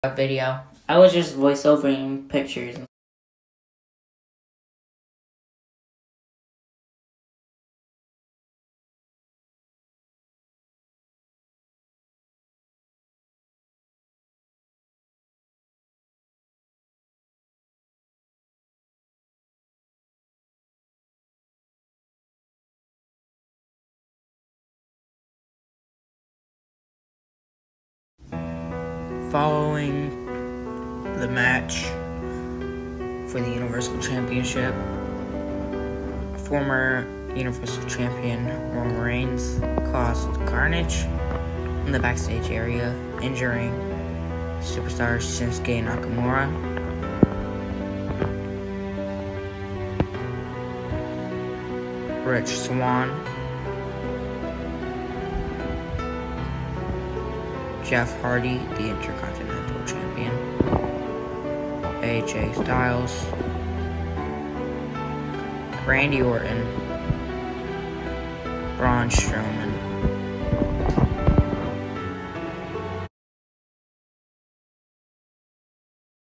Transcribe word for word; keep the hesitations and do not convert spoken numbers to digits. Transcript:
video. I was just voiceovering pictures. Following the match for the Universal Championship, former Universal Champion Roman Reigns caused carnage in the backstage area, injuring superstar Shinsuke Nakamura. Rich Swann, Jeff Hardy, the Intercontinental Champion, A J Styles, Randy Orton, Braun Strowman,